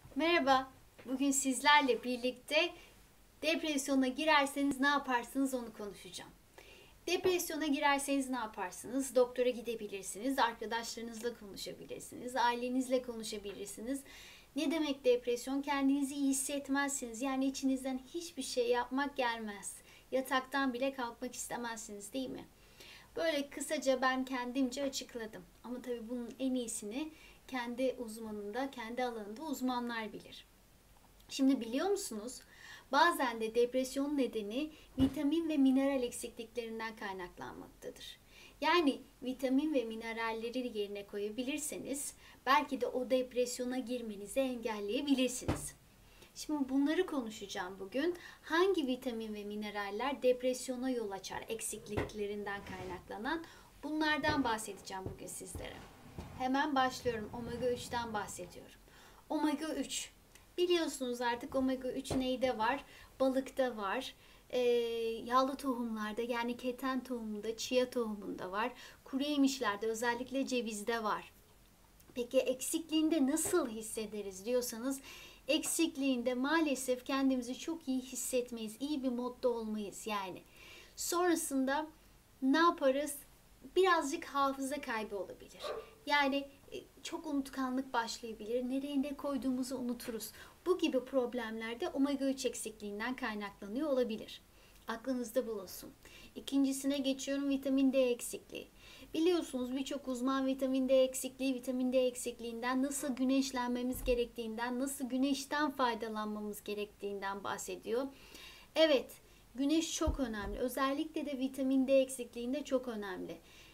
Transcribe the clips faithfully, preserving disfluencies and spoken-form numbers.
Merhaba, bugün sizlerle birlikte depresyona girerseniz ne yaparsınız onu konuşacağım. Depresyona girerseniz ne yaparsınız? Doktora gidebilirsiniz, arkadaşlarınızla konuşabilirsiniz, ailenizle konuşabilirsiniz. Ne demek depresyon? Kendinizi iyi hissetmezsiniz. Yani içinizden hiçbir şey yapmak gelmez. Yataktan bile kalkmak istemezsiniz, değil mi? Böyle kısaca ben kendimce açıkladım. Ama tabii bunun en iyisini kendi uzmanında, kendi alanında uzmanlar bilir. Şimdi biliyor musunuz? Bazen de depresyon nedeni vitamin ve mineral eksikliklerinden kaynaklanmaktadır. Yani vitamin ve mineralleri yerine koyabilirseniz belki de o depresyona girmenizi engelleyebilirsiniz. Şimdi bunları konuşacağım bugün. Hangi vitamin ve mineraller depresyona yol açar eksikliklerinden kaynaklanan? Bunlardan bahsedeceğim bugün sizlere. Hemen başlıyorum. Omega üçten bahsediyorum. Omega üç. Biliyorsunuz artık omega üç neyde var? Balıkta var. E, yağlı tohumlarda yani keten tohumunda, chia tohumunda var. Kuru yemişlerde özellikle cevizde var. Peki eksikliğinde nasıl hissederiz diyorsanız eksikliğinde maalesef kendimizi çok iyi hissetmeyiz. İyi bir modda olmayız yani. Sonrasında ne yaparız? Birazcık hafıza kaybı olabilir. Yani çok unutkanlık başlayabilir. Nereye ne koyduğumuzu unuturuz. Bu gibi problemler de omega üç eksikliğinden kaynaklanıyor olabilir. Aklınızda bulunsun. İkincisine geçiyorum, vitamin D eksikliği. Biliyorsunuz birçok uzman vitamin D eksikliği, vitamin D eksikliğinden, nasıl güneşlenmemiz gerektiğinden, nasıl güneşten faydalanmamız gerektiğinden bahsediyor. Evet, güneş çok önemli. Özellikle de vitamin D eksikliğinde çok önemli.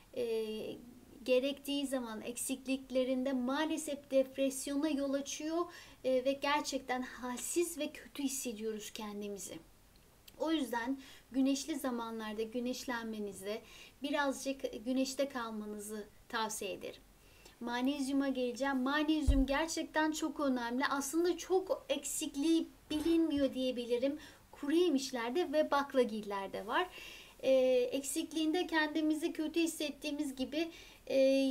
Ee, gerektiği zaman eksikliklerinde maalesef depresyona yol açıyor ee, ve gerçekten halsiz ve kötü hissediyoruz kendimizi. O yüzden güneşli zamanlarda güneşlenmenizi, birazcık güneşte kalmanızı tavsiye ederim. Manezyuma geleceğim. Manezyum gerçekten çok önemli. Aslında çok eksikliği bilinmiyor diyebilirim. Kuru yemişlerde ve baklagillerde var. Ee, eksikliğinde kendimizi kötü hissettiğimiz gibi e,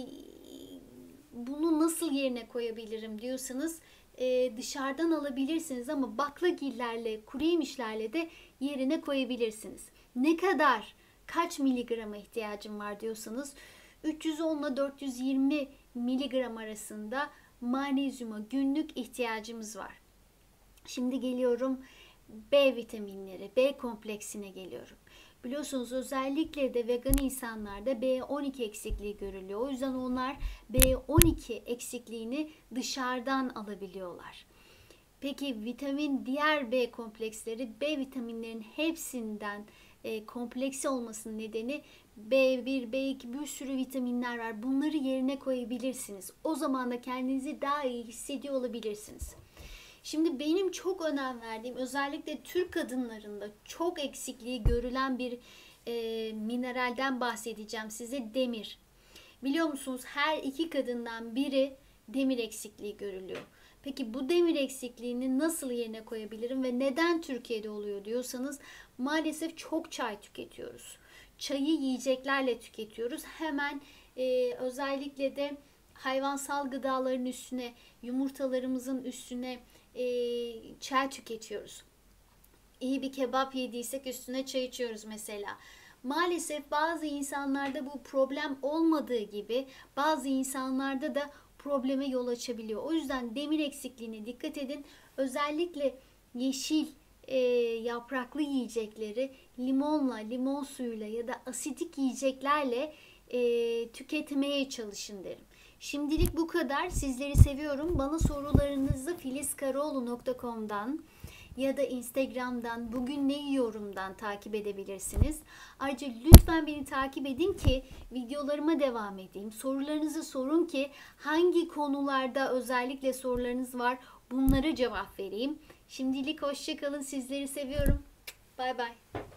bunu nasıl yerine koyabilirim diyorsanız e, dışarıdan alabilirsiniz ama baklagillerle, kuru yemişlerle de yerine koyabilirsiniz. Ne kadar, kaç miligrama ihtiyacım var diyorsanız üç yüz on ile dört yüz yirmi miligram arasında manezyuma günlük ihtiyacımız var. Şimdi geliyorum B vitaminleri, B kompleksine geliyorum. Biliyorsunuz özellikle de vegan insanlarda B on iki eksikliği görülüyor. O yüzden onlar B on iki eksikliğini dışarıdan alabiliyorlar. Peki vitamin, diğer B kompleksleri, B vitaminlerin hepsinden e, kompleksi olmasının nedeni B bir, B iki, bir sürü vitaminler var. Bunları yerine koyabilirsiniz. O zaman da kendinizi daha iyi hissediyor olabilirsiniz. Şimdi benim çok önem verdiğim, özellikle Türk kadınlarında çok eksikliği görülen bir e, mineralden bahsedeceğim size, demir. Biliyor musunuz her iki kadından biri demir eksikliği görülüyor. Peki bu demir eksikliğini nasıl yerine koyabilirim ve neden Türkiye'de oluyor diyorsanız maalesef çok çay tüketiyoruz. Çayı yiyeceklerle tüketiyoruz. Hemen e, özellikle de hayvansal gıdaların üstüne, yumurtalarımızın üstüne e, çay tüketiyoruz. İyi bir kebap yediysek üstüne çay içiyoruz mesela. Maalesef bazı insanlarda bu problem olmadığı gibi bazı insanlarda da probleme yol açabiliyor. O yüzden demir eksikliğine dikkat edin. Özellikle yeşil e, yapraklı yiyecekleri limonla, limon suyuyla ya da asidik yiyeceklerle e, tüketmeye çalışın derim. Şimdilik bu kadar. Sizleri seviyorum. Bana sorularınızı filiz karaoğlu nokta com'dan ya da Instagram'dan, bugün ne yiyorumdan takip edebilirsiniz. Ayrıca lütfen beni takip edin ki videolarıma devam edeyim. Sorularınızı sorun ki hangi konularda özellikle sorularınız var bunlara cevap vereyim. Şimdilik hoşça kalın. Sizleri seviyorum. Bay bay.